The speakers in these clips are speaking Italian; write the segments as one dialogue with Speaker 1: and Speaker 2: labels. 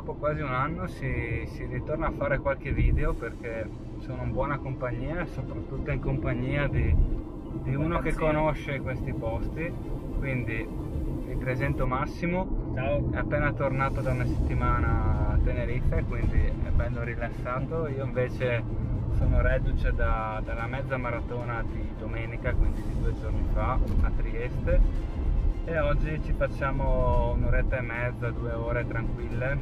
Speaker 1: dopo quasi un anno si ritorna a fare qualche video, perché sono in buona compagnia, soprattutto in compagnia di uno che conosce questi posti. Quindi vi presento Massimo.
Speaker 2: Ciao.
Speaker 1: È appena tornato da una settimana a Tenerife, quindi è bello rilassato. Io invece sono reduce dalla mezza maratona di domenica, quindi di 2 giorni fa a Trieste, e oggi ci facciamo un'oretta e mezza, 2 ore tranquille,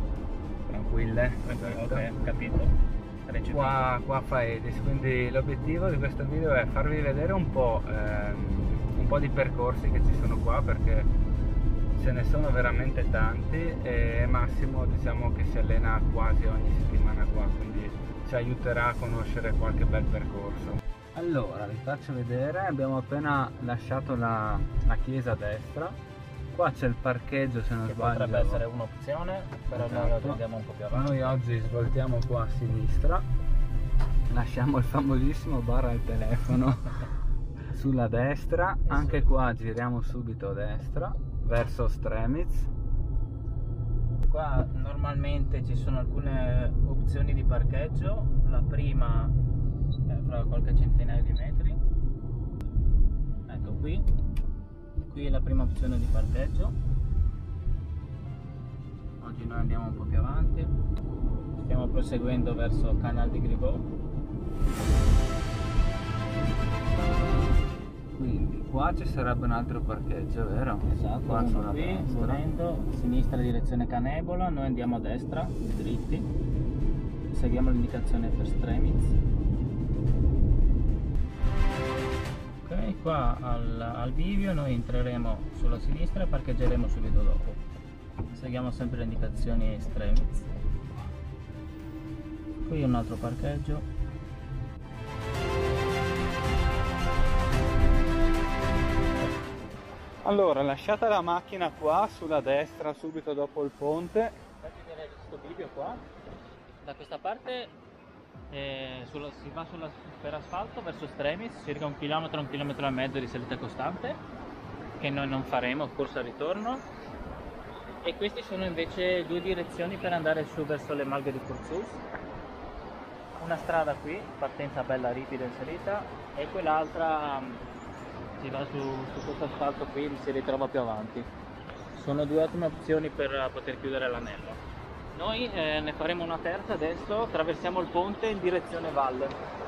Speaker 2: Ok, capito.
Speaker 1: qua a Faedis. Quindi l'obiettivo di questo video è farvi vedere un po' di percorsi che ci sono qua, perché ce ne sono veramente tanti, e Massimo diciamo che si allena quasi ogni settimana qua, quindi ci aiuterà a conoscere qualche bel percorso. Allora vi faccio vedere, abbiamo appena lasciato la chiesa a destra. Qua c'è il parcheggio, se non sbaglio,
Speaker 2: potrebbe essere un'opzione, però noi lo prendiamo un po' più avanti.
Speaker 1: Noi oggi svoltiamo qua a sinistra, lasciamo il famosissimo bar al telefono sulla destra. Anche qua giriamo subito a destra verso Stremiz.
Speaker 2: Qua normalmente ci sono alcune opzioni di parcheggio. La prima è fra qualche centinaio di metri, ecco qui è la prima opzione di parcheggio. Oggi noi andiamo un po' più avanti, stiamo proseguendo verso Canal di Gribot.
Speaker 1: Quindi qua ci sarebbe un altro parcheggio, vero?
Speaker 2: Esatto,
Speaker 1: qua sulla
Speaker 2: qui
Speaker 1: destra.
Speaker 2: volendo sinistra direzione Canebola, noi andiamo a destra dritti, seguiamo l'indicazione per Stremiz. Ok, qua al bivio noi entreremo sulla sinistra e parcheggeremo subito dopo. Seguiamo sempre le indicazioni Stremiz. Qui un altro parcheggio.
Speaker 1: Allora, lasciata la macchina qua sulla destra, subito dopo il ponte.
Speaker 2: Fatti vedere questo bivio qua. Da questa parte si va per asfalto verso Stremiz, circa 1 km, 1,5 km di salita costante, che noi non faremo, corsa al ritorno. E queste sono invece 2 direzioni per andare su verso le Malghe di Curzus. Una strada qui, partenza bella ripida in salita, e quell'altra si va su questo asfalto qui, si ritrova più avanti. Sono 2 ottime opzioni per poter chiudere l'anello. Noi ne faremo una terza adesso, attraversiamo il ponte in direzione valle.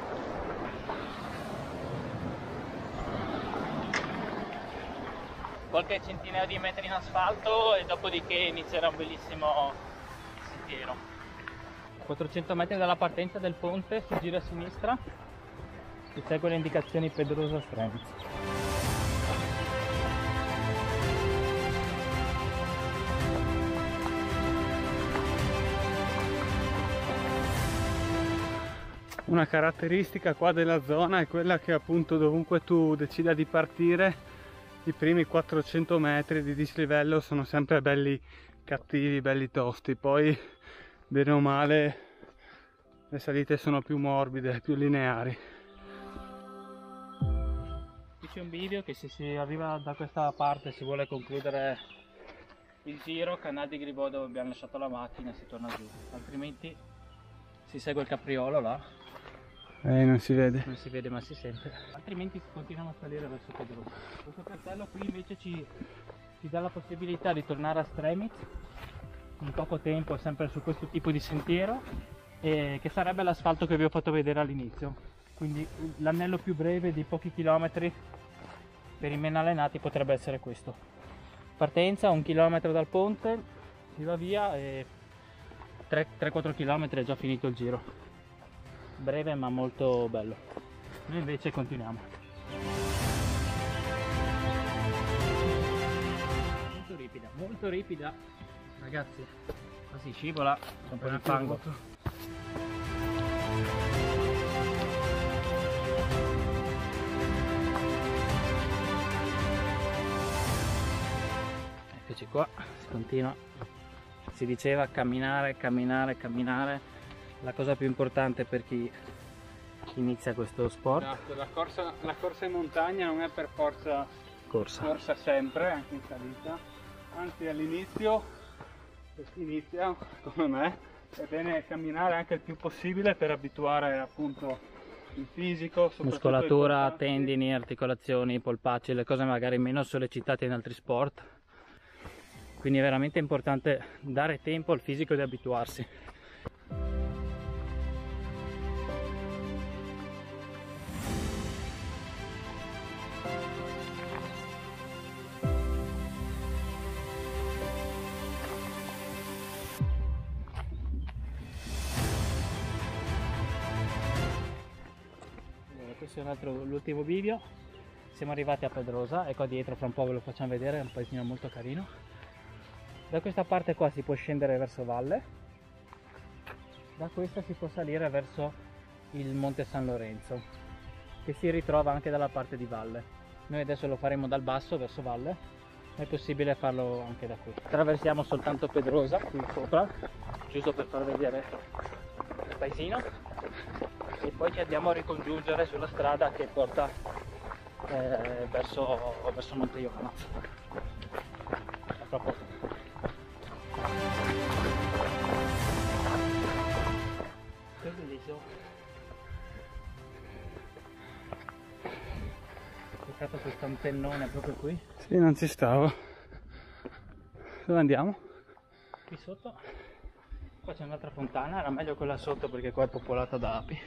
Speaker 2: Qualche centinaio di metri in asfalto e dopodiché inizierà un bellissimo sentiero. 400 metri dalla partenza del ponte si gira a sinistra, si segue le indicazioni Pedrosa Stremiz.
Speaker 1: Una caratteristica qua della zona è quella che appunto dovunque tu decida di partire, i primi 400 metri di dislivello sono sempre belli cattivi, belli tosti. Poi bene o male le salite sono più morbide, più lineari.
Speaker 2: Qui c'è un bivio che se si arriva da questa parte, si vuole concludere il giro, Canal di Gribot dove abbiamo lasciato la macchina, si torna giù, altrimenti si segue il capriolo là.
Speaker 1: Non si vede.
Speaker 2: Non si vede ma si sente. Altrimenti continuiamo a salire verso Pedrosa. Questo cartello qui invece ci dà la possibilità di tornare a Stremiz in poco tempo, sempre su questo tipo di sentiero, che sarebbe l'asfalto che vi ho fatto vedere all'inizio. Quindi l'anello più breve di pochi chilometri per i meno allenati potrebbe essere questo. Partenza 1 chilometro dal ponte, si va via e 3-4 km è già finito il giro. Breve ma molto bello. Noi invece continuiamo. Molto ripida ragazzi, quasi scivola un po' di fango. Eccoci qua, si continua, si diceva camminare, camminare, camminare. La cosa più importante per chi inizia questo sport.
Speaker 1: Esatto, la corsa in montagna non è per forza corsa sempre, anche in salita. Anzi all'inizio se si inizia come me è bene camminare anche il più possibile per abituare appunto il fisico,
Speaker 2: muscolatura, tendini, articolazioni, polpacci, le cose magari meno sollecitate in altri sport. Quindi è veramente importante dare tempo al fisico di abituarsi. Questo è l'ultimo bivio. Siamo arrivati a Pedrosa e qua dietro fra un po' ve lo facciamo vedere, è un paesino molto carino. Da questa parte qua si può scendere verso valle, da questa si può salire verso il Monte San Lorenzo, che si ritrova anche dalla parte di valle. Noi adesso lo faremo dal basso verso valle, ma è possibile farlo anche da qui. Attraversiamo soltanto Pedrosa qui sopra, giusto per far vedere il paesino, e poi ci andiamo a ricongiungere sulla strada che porta verso Monte Ioannaz. A proprio. Che bellissimo. Ho toccato questo antennone proprio qui.
Speaker 1: Sì, non ci stavo. Dove andiamo?
Speaker 2: Qui sotto. Qua c'è un'altra fontana, era meglio quella sotto perché qua è popolata da api.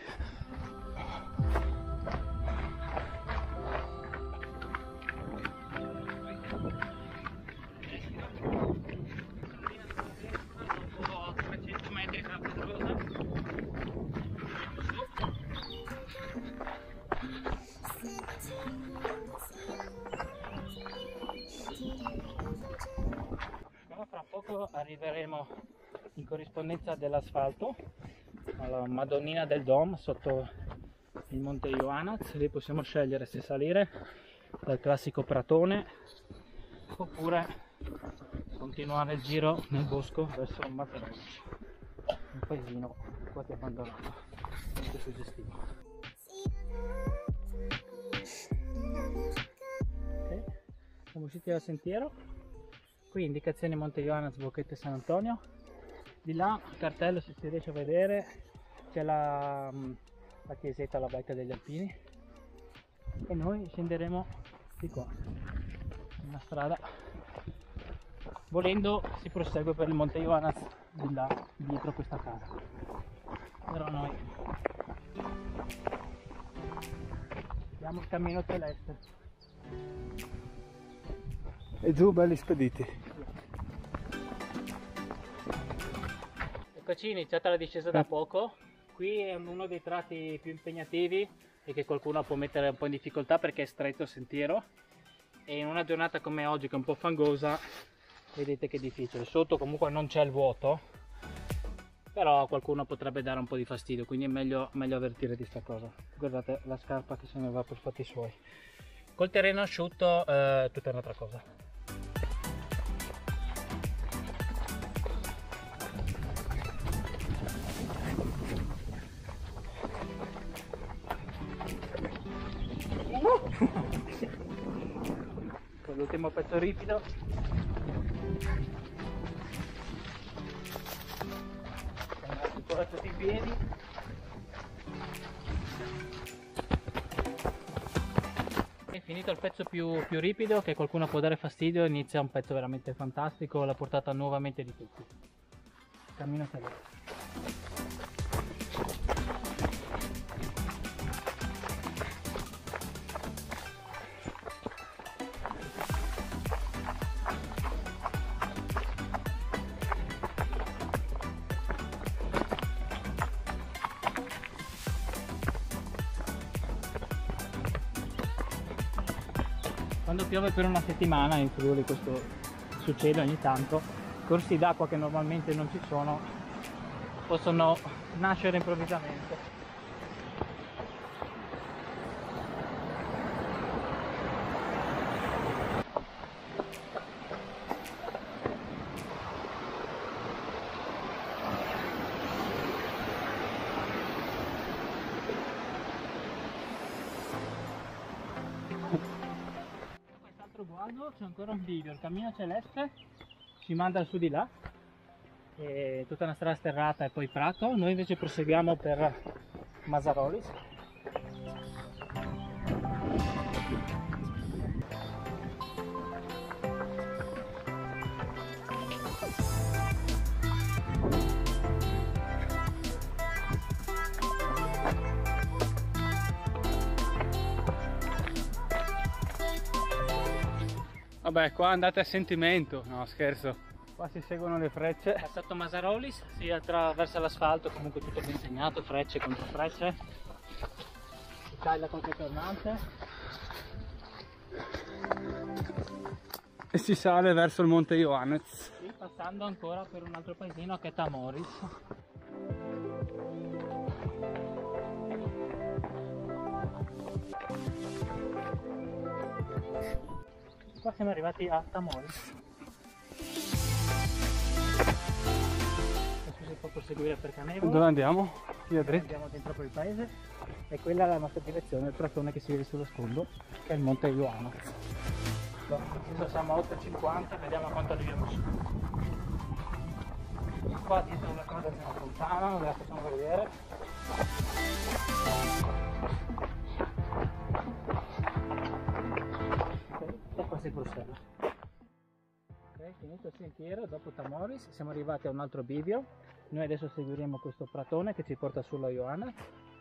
Speaker 2: Fra poco arriveremo in corrispondenza dell'asfalto alla Madonnina del Dom sotto il Monte Ioannaz. Lì possiamo scegliere se salire dal classico pratone oppure continuare il giro nel bosco verso Maternici, un paesino quasi abbandonato, molto suggestivo. Okay. Siamo usciti dal sentiero, qui indicazioni Monte Ioannaz, Boquete San Antonio. Di là, cartello, se si riesce a vedere, c'è la chiesetta, la baita degli Alpini, e noi scenderemo di qua, una strada. Volendo si prosegue per il Monte Ioannaz di là, dietro questa casa. Però noi andiamo il cammino celeste.
Speaker 1: E giù belli spediti.
Speaker 2: Eccoci, iniziata la discesa da poco. Qui è uno dei tratti più impegnativi e che qualcuno può mettere un po' in difficoltà perché è stretto il sentiero, e in una giornata come oggi che è un po' fangosa vedete che è difficile. Sotto comunque non c'è il vuoto, però a qualcuno potrebbe dare un po' di fastidio, quindi è meglio avvertire di sta cosa. Guardate la scarpa che se ne va per fatti suoi. Col terreno asciutto tutta un'altra cosa. Con l'ultimo pezzo ripido ancora tutti i piedi. È finito il pezzo più ripido, che qualcuno può dare fastidio, inizia un pezzo veramente fantastico, alla portata nuovamente di tutti. Cammino salire. Quando piove per una settimana in Friuli, questo succede ogni tanto, corsi d'acqua che normalmente non ci sono possono nascere improvvisamente. Guardo, c'è ancora un bivio, il cammino celeste ci manda su di là, e tutta una strada sterrata e poi prato. Noi invece proseguiamo per Masarolis.
Speaker 1: Vabbè, qua andate a sentimento, no scherzo, qua si seguono le frecce.
Speaker 2: Passato Masarolis si attraversa l'asfalto, comunque tutto ben segnato, frecce contro frecce, si taglia qualche tornante
Speaker 1: E si sale verso il Monte Ioannez.
Speaker 2: e passando ancora per un altro paesino che è Tamoris. Qua siamo arrivati a Tamoris. Adesso si può proseguire per Canevolo.
Speaker 1: Dove andiamo? Via dritta.
Speaker 2: Andiamo dentro per il paese e quella è la nostra direzione, il pratone che si vede sullo sfondo, che è il Monte Ioannez. Adesso siamo a 8,50, vediamo a quanto arriviamo su. Qua dietro una cosa si allontana, non ve la possiamo vedere. E qua si prosegua. Ok, finito il sentiero, dopo Tamoris siamo arrivati a un altro bivio. Noi adesso seguiremo questo pratone che ci porta sulla Ioannez.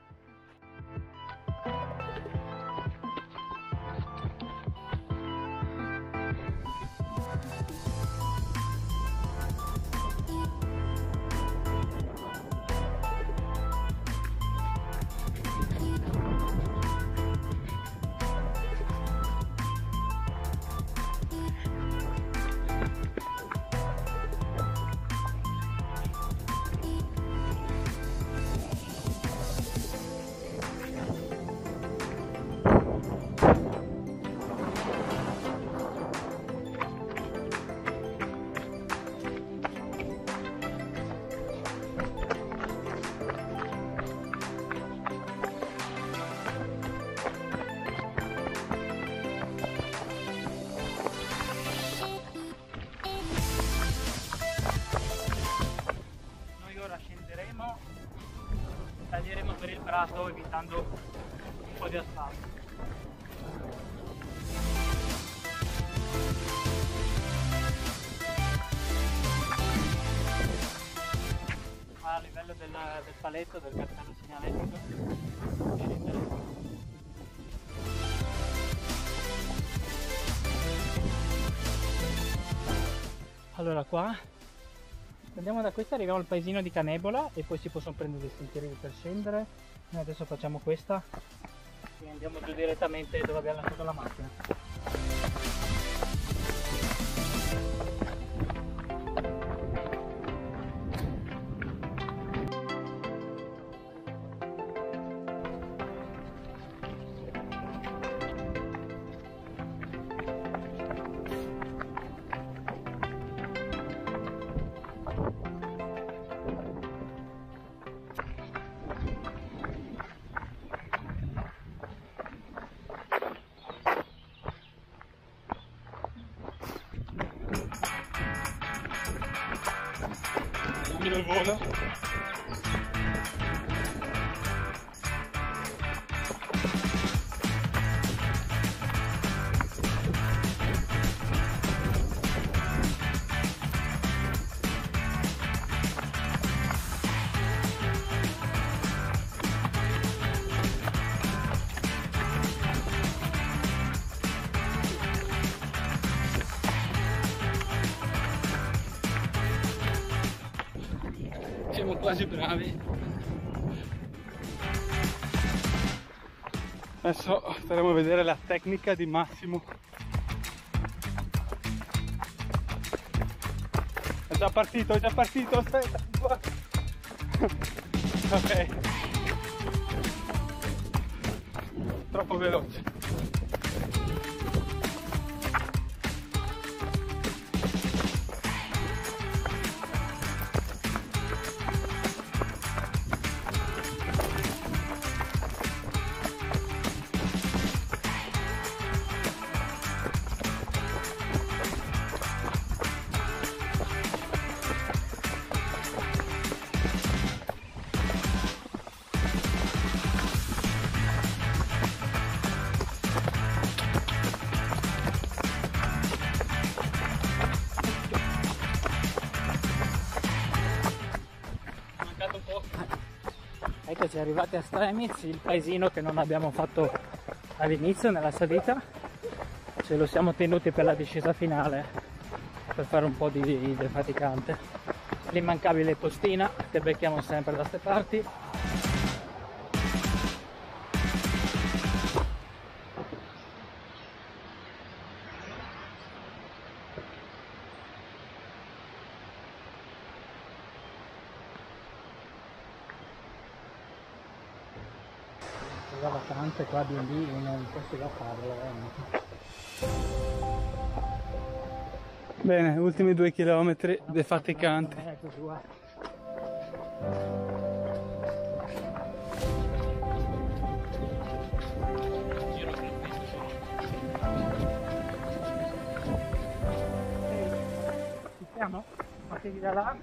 Speaker 2: Taglieremo per il prato evitando un po' di asfalto. A livello del paletto del cartello segnaletico scenderemo. Allora qua andiamo da questa, arriviamo al paesino di Canebola e poi si possono prendere dei sentieri per scendere. Noi adesso facciamo questa e andiamo giù direttamente dove abbiamo lasciato la macchina.
Speaker 1: Il volo. Siamo quasi bravi. Adesso staremo a vedere la tecnica di Massimo. È già partito, aspetta. Ok. Troppo veloce.
Speaker 2: invece arrivati a Stremis, il paesino che non abbiamo fatto all'inizio nella salita, ce lo siamo tenuti per la discesa finale, per fare un po' di defaticante. L'immancabile postina che becchiamo sempre da queste parti. Tante qua di lì non posso da farlo.
Speaker 3: Bene, ultimi 2 chilometri defaticanti.
Speaker 2: Ecco qua. Ci siamo? Partiti da là?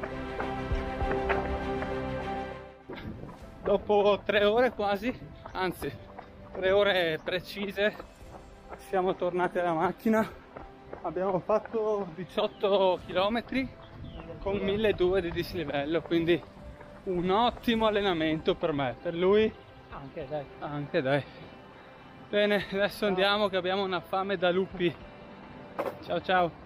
Speaker 3: Dopo 3 ore quasi, anzi 3 ore precise, siamo tornati alla macchina. Abbiamo fatto 18 km con 1200 di dislivello, quindi un ottimo allenamento per me, per lui
Speaker 2: Anche dai.
Speaker 3: anche, dai. Bene, adesso andiamo che abbiamo una fame da lupi. Ciao ciao.